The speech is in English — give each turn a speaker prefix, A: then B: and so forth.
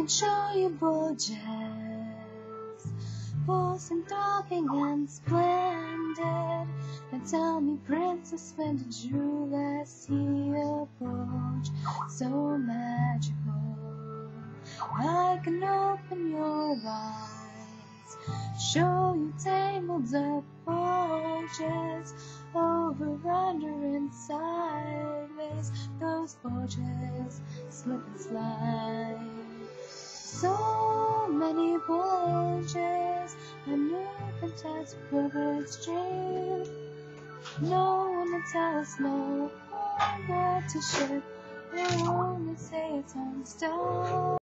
A: can show you bulges, false and talking and splendid. And tell me, princess, when did you last see a bulge so magical? I can open your eyes, show you tangled up bulges, over, under, and sideways. Those bulges slip and slide. So many bulges, a new fantastic perfect stream. No one to tell us no, or what to ship, or only say it's on the stone.